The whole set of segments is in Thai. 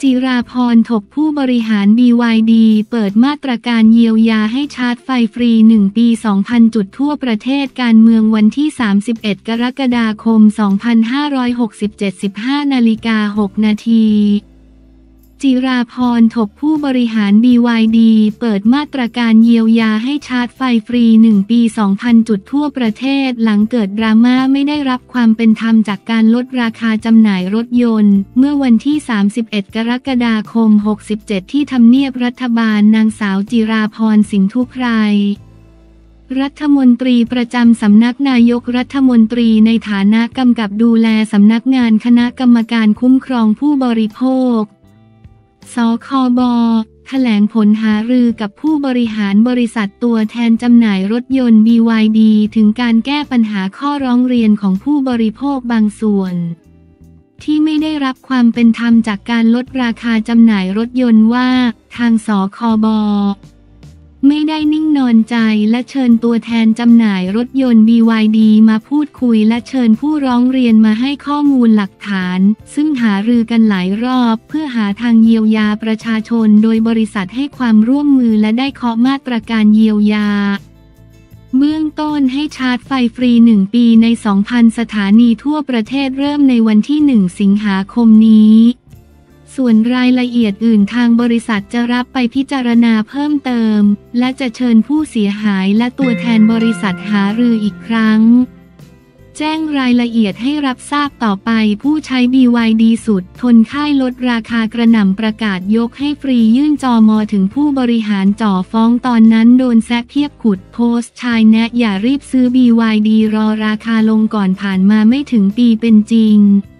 จิราพรถกผู้บริหาร BYD เปิดมาตรการเยียวยาให้ชาร์จไฟฟรี 1 ปี 2,000 จุดทั่วประเทศการเมืองวันที่ 31 กรกฎาคม 2567 15:06 นาทีจิราพรถกผู้บริหาร BYD เปิดมาตรการเยียวยาให้ชาร์จไฟฟรี 1 ปี 2,000 จุดทั่วประเทศหลังเกิดดราม่าไม่ได้รับความเป็นธรรมจากการลดราคาจำหน่ายรถยนต์เมื่อวันที่ 31 กรกฎาคม 67 ที่ทำเนียบรัฐบาลนางสาวจิราพรสินธุไพรรัฐมนตรีประจำสำนักนายกรัฐมนตรีในฐานะกำกับดูแลสำนักงานคณะกรรมการคุ้มครองผู้บริโภคสคบ.แถลงผลหารือกับผู้บริหารบริษัทตัวแทนจำหน่ายรถยนต์ BYD ถึงการแก้ปัญหาข้อร้องเรียนของผู้บริโภคบางส่วนที่ไม่ได้รับความเป็นธรรมจากการลดราคาจำหน่ายรถยนต์ว่าทางสคบ.ไม่ได้นิ่งนอนใจและเชิญตัวแทนจำหน่ายรถยนต์ BYD มาพูดคุยและเชิญผู้ร้องเรียนมาให้ข้อมูลหลักฐานซึ่งหารือกันหลายรอบเพื่อหาทางเยียวยาประชาชนโดยบริษัทให้ความร่วมมือและได้เคาะมาตรการเยียวยาเบื้องต้นให้ชาร์จไฟฟรี 1 ปีใน 2,000 สถานีทั่วประเทศเริ่มในวันที่ 1 สิงหาคมนี้ส่วนรายละเอียดอื่นทางบริษัทจะรับไปพิจารณาเพิ่มเติมและจะเชิญผู้เสียหายและตัวแทนบริษัทหารืออีกครั้งแจ้งรายละเอียดให้รับทราบต่อไปผู้ใช้ BYD สุดทนค่ายลดราคากระหน่ำประกาศยกให้ฟรียื่นจม.ถึงผู้บริหารจ่อฟ้องตอนนั้นโดนแซะเพียบขุดโพสต์ชายแนะอย่ารีบซื้อ BYD รอราคาลงก่อนผ่านมาไม่ถึงปีเป็นจริง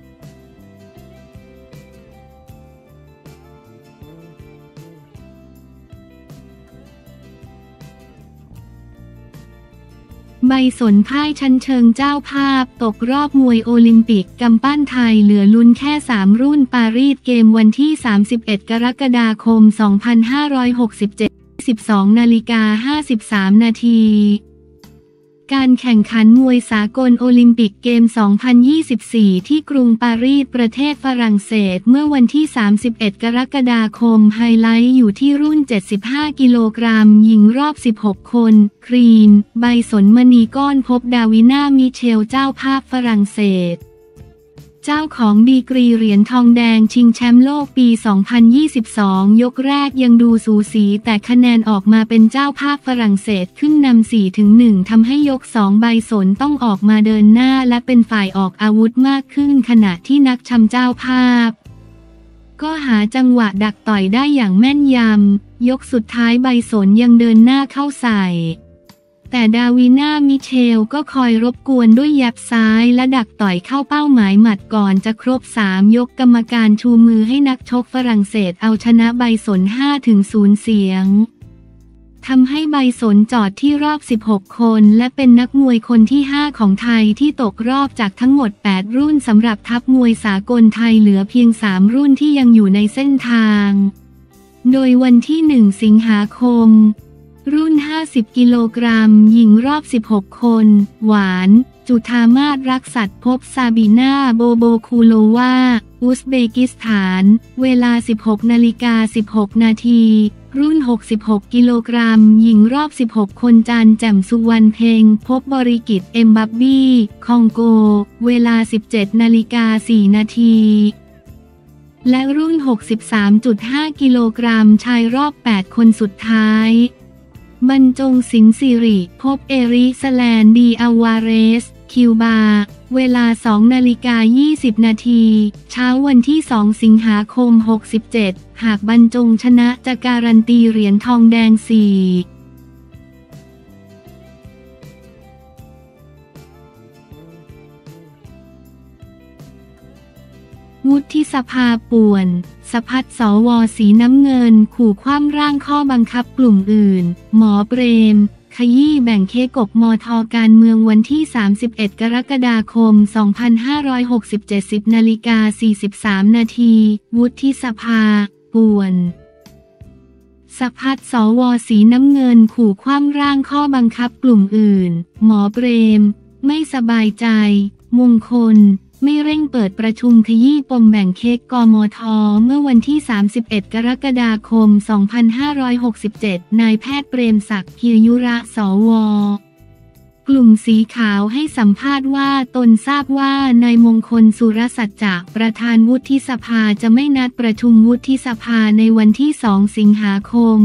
ใบสนพ่ายชั้นเชิงเจ้าภาพตกรอบมวยโอลิมปิกกำปั้นไทยเหลือลุ้นแค่3รุ่นปารีสเกมวันที่ 31 กรกฎาคม 2567 12:53 นาทีการแข่งขันมวยสากลโอลิมปิกเกม 2024 ที่กรุงปารีสประเทศฝรั่งเศสเมื่อวันที่ 31 กรกฎาคมไฮไลท์อยู่ที่รุ่น 75 กิโลกรัมหญิงรอบ 16 คนครีนใบสนมณีก้อนพบดาวิน่ามิเชลเจ้าภาพฝรั่งเศสเจ้าของดีกรีเหรียญทองแดงชิงแชมป์โลกปี 2022 ยกแรกยังดูสูสีแต่คะแนนออกมาเป็นเจ้าภาพฝรั่งเศสขึ้นนำ 4-1 ทำให้ยก 2 ใบสนต้องออกมาเดินหน้าและเป็นฝ่ายออกอาวุธมากขึ้นขณะที่นักชำเจ้าภาพก็หาจังหวะดักต่อยได้อย่างแม่นยำยกสุดท้ายใบสนยังเดินหน้าเข้าใส่แต่ดาวิน่ามิเชลก็คอยรบกวนด้วยยับซ้ายและดักต่อยเข้าเป้าหมายหมัดก่อนจะครบ3ยกกรรมการชูมือให้นักชกฝรั่งเศสเอาชนะใบสน 5-0 เสียงทำให้ใบสนจอดที่รอบ 16 คนและเป็นนักมวยคนที่ 5 ของไทยที่ตกรอบจากทั้งหมด 8 รุ่นสำหรับทัพมวยสากลไทยเหลือเพียง 3 รุ่นที่ยังอยู่ในเส้นทางโดยวันที่ 1 สิงหาคมรุ่น 50 กิโลกรัมหญิงรอบ 16 คนหวานจุธามาศรักษัตริย์พบซาบีนาโบโบคูโลวาอุซเบกิสถานเวลา 16:16 นาทีรุ่น 66 กิโลกรัมหญิงรอบ 16 คนจันแจ่มสุวรรณเพ็งพบบริกิตเอ็มบับบี้คองโกเวลา 17:04 นาทีและรุ่น 63.5 กิโลกรัมชายรอบ 8 คนสุดท้ายบรรจงสินสิริพบเอริสแลนดีอาวาเรสคิวบาเวลา 2:20 นาทีเช้าวันที่ 2 สิงหาคม 67หากบรรจงชนะจะการันตีเหรียญทองแดง 4วุฒิสภาป่วนสภัทรสว.สีน้ำเงินขู่คว่ำร่างข้อบังคับกลุ่มอื่นหมอเปรมขยี้แบ่งเค้กกมท.การเมืองวันที่ 31 กรกฎาคม 2567 10:43 นาทีวุฒิสภาป่วนสภัทรสว.สีน้ำเงินขู่คว่ำร่างข้อบังคับกลุ่มอื่นหมอเปรมไม่สบายใจมงคลไม่เร่งเปิดประชุมขยี้ปมแบ่งเค้กกมท.เมื่อวันที่ 31 กรกฎาคม 2567 นายแพทย์เปรมศักดิ์ กิรยุระ สว.กลุ่มสีขาวให้สัมภาษณ์ว่าตนทราบว่านายมงคลสุรสัจจะประธานวุฒิสภาจะไม่นัดประชุมวุฒิสภาในวันที่ 2 สิงหาคม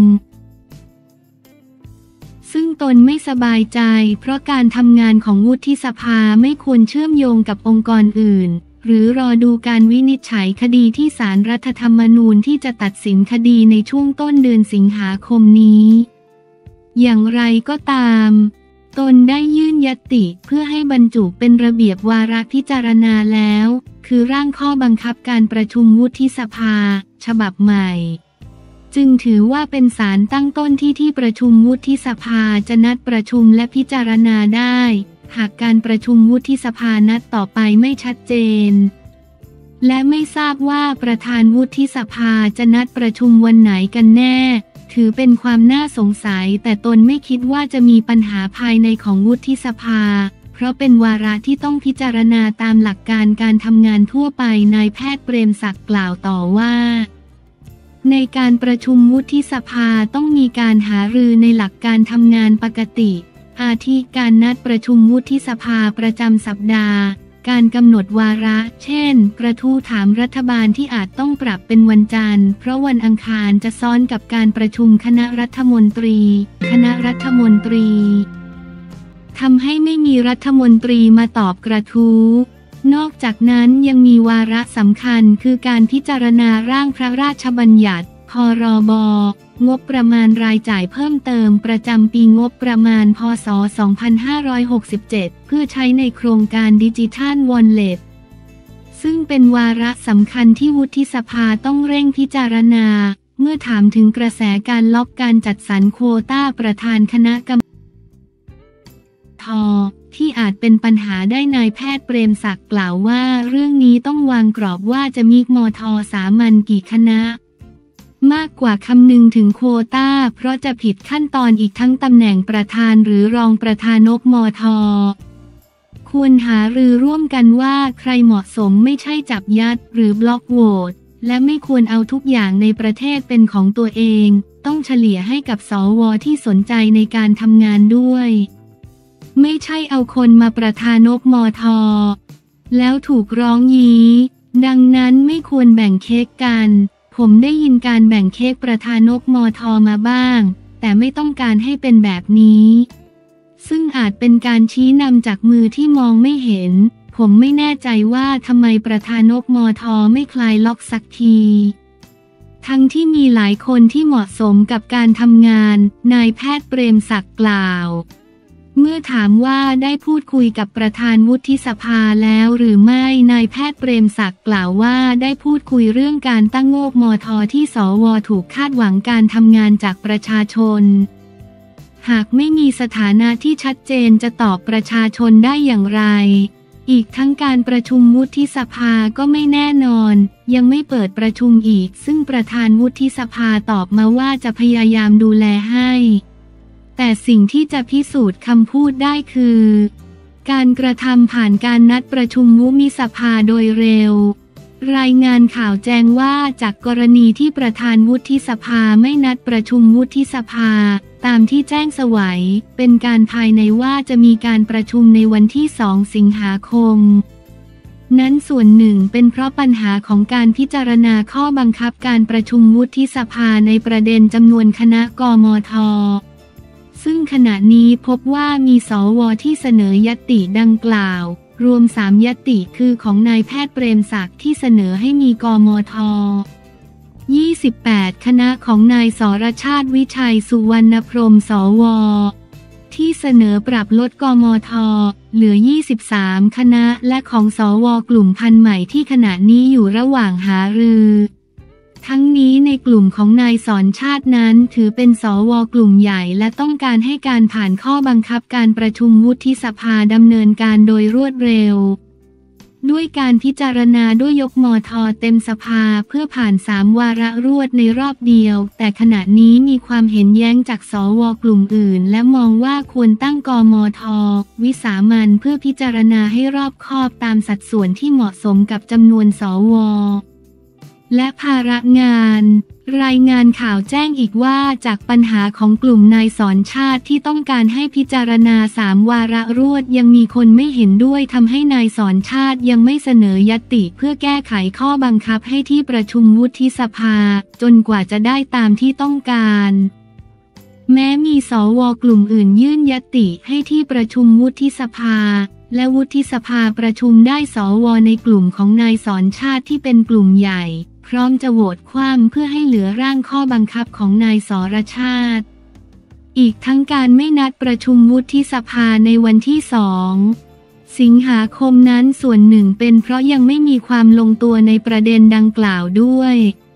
ซึ่งตนไม่สบายใจเพราะการทำงานของวุฒิสภาไม่ควรเชื่อมโยงกับองค์กรอื่นหรือรอดูการวินิจฉัยคดีที่ศาลรัฐธรรมนูญที่จะตัดสินคดีในช่วงต้นเดือนสิงหาคมนี้อย่างไรก็ตามตนได้ยื่นญัตติเพื่อให้บรรจุเป็นระเบียบวาระพิจารณาแล้วคือร่างข้อบังคับการประชุมวุฒิสภาฉบับใหม่จึงถือว่าเป็นศาลตั้งต้นที่ประชุมวุฒิสภาจะนัดประชุมและพิจารณาได้หากการประชุมวุฒิสภานัดต่อไปไม่ชัดเจนและไม่ทราบว่าประธานวุฒิสภาจะนัดประชุมวันไหนกันแน่ถือเป็นความน่าสงสัยแต่ตนไม่คิดว่าจะมีปัญหาภายในของวุฒิสภาเพราะเป็นวาระที่ต้องพิจารณาตามหลักการการทำงานทั่วไปนายแพทย์เปรมศักดิ์กล่าวต่อว่าในการประชุมวุฒิสภาต้องมีการหารือในหลักการทำงานปกติอาทิการนัดประชุมวุฒิสภาประจำสัปดาห์การกำหนดวาระเช่นกระทู้ถามรัฐบาลที่อาจต้องปรับเป็นวันจันทร์เพราะวันอังคารจะซ้อนกับการประชุมคณะรัฐมนตรีทำให้ไม่มีรัฐมนตรีมาตอบกระทู้นอกจากนั้นยังมีวาระสำคัญคือการพิจารณาร่างพระราชบัญญัติพรบ.งบประมาณรายจ่ายเพิ่มเติมประจำปีงบประมาณพ.ศ. 2567 เพื่อใช้ในโครงการดิจิทัลวอลเล็ตซึ่งเป็นวาระสำคัญที่วุฒิสภาต้องเร่งพิจารณาเมื่อถามถึงกระแสการล็อกการจัดสรรโควต้าประธานคณะกรรมการที่อาจเป็นปัญหาได้นายแพทย์เปรมศักดิ์กล่าวว่าเรื่องนี้ต้องวางกรอบว่าจะมีมท.สามัญกี่คณะมากกว่าคำนึงถึงโควต้าเพราะจะผิดขั้นตอนอีกทั้งตำแหน่งประธานหรือรองประธานมท.ควรหารือร่วมกันว่าใครเหมาะสมไม่ใช่จับยัดหรือบล็อกโหวตและไม่ควรเอาทุกอย่างในประเทศเป็นของตัวเองต้องเฉลี่ยให้กับสว.ที่สนใจในการทำงานด้วยไม่ใช่เอาคนมาประธานมท.แล้วถูกร้องยี้ดังนั้นไม่ควรแบ่งเค้กกันผมได้ยินการแบ่งเค้กประธานมท.มาบ้างแต่ไม่ต้องการให้เป็นแบบนี้ซึ่งอาจเป็นการชี้นำจากมือที่มองไม่เห็นผมไม่แน่ใจว่าทำไมประธานมท.ไม่คลายล็อกสักทีทั้งที่มีหลายคนที่เหมาะสมกับการทำงานนายแพทย์เปรมศักดิ์กล่าวเมื่อถามว่าได้พูดคุยกับประธานวุฒิสภาแล้วหรือไม่นายแพทย์เปรมศักดิ์กล่าวว่าได้พูดคุยเรื่องการตั้งงบมท.ที่สว.ถูกคาดหวังการทำงานจากประชาชนหากไม่มีสถานะที่ชัดเจนจะตอบประชาชนได้อย่างไรอีกทั้งการประชุมวุฒิสภาก็ไม่แน่นอนยังไม่เปิดประชุมอีกซึ่งประธานวุฒิสภาตอบมาว่าจะพยายามดูแลให้แต่สิ่งที่จะพิสูจน์คำพูดได้คือการกระทำผ่านการนัดประชุมวุฒิสภาโดยเร็วรายงานข่าวแจ้งว่าจากกรณีที่ประธานวุฒิสภาไม่นัดประชุมวุฒิสภาตามที่แจ้งสวัยเป็นการภายในว่าจะมีการประชุมในวันที่ 2 สิงหาคมนั้นส่วนหนึ่งเป็นเพราะปัญหาของการพิจารณาข้อบังคับการประชุมวุฒิสภาในประเด็นจำนวนคณะกมท.ซึ่งขณะนี้พบว่ามีสว.ที่เสนอญัตติดังกล่าวรวม3ญัตติคือของนายแพทย์เปรมศักดิ์ที่เสนอให้มีกมท. 28 คณะของนายสรชาติวิชัยสุวรรณพรหมสว.ที่เสนอปรับลดกมท.เหลือ23คณะและของสว.กลุ่มพันธุ์ใหม่ที่ขณะนี้อยู่ระหว่างหารือทั้งนี้ในกลุ่มของนายสรชาตินั้นถือเป็นสว.กลุ่มใหญ่และต้องการให้การผ่านข้อบังคับการประชุมวุฒิสภาดำเนินการโดยรวดเร็วด้วยการพิจารณาด้วยยกมท.เต็มสภาเพื่อผ่าน3 วาระรวดในรอบเดียวแต่ขณะนี้มีความเห็นแย้งจากสว.กลุ่มอื่นและมองว่าควรตั้งกมท.วิสามัญเพื่อพิจารณาให้รอบคอบตามสัดส่วนที่เหมาะสมกับจำนวนสว.และภาระงานรายงานข่าวแจ้งอีกว่าจากปัญหาของกลุ่มนายสอนชาติที่ต้องการให้พิจารณา3 วาระรวดยังมีคนไม่เห็นด้วยทำให้นายสอนชาติยังไม่เสนอญัตติเพื่อแก้ไขข้อบังคับให้ที่ประชุมวุฒิสภาจนกว่าจะได้ตามที่ต้องการแม้มีสว.กลุ่มอื่นยื่นญัตติให้ที่ประชุมวุฒิสภาและวุฒิสภาประชุมได้สว.ในกลุ่มของนายสอนชาติที่เป็นกลุ่มใหญ่พร้อมจะโหวตคว่ำเพื่อให้เหลือร่างข้อบังคับของนายสรชาติอีกทั้งการไม่นัดประชุมวุฒิสภาในวันที่2 สิงหาคมนั้นส่วนหนึ่งเป็นเพราะยังไม่มีความลงตัวในประเด็นดังกล่าวด้วย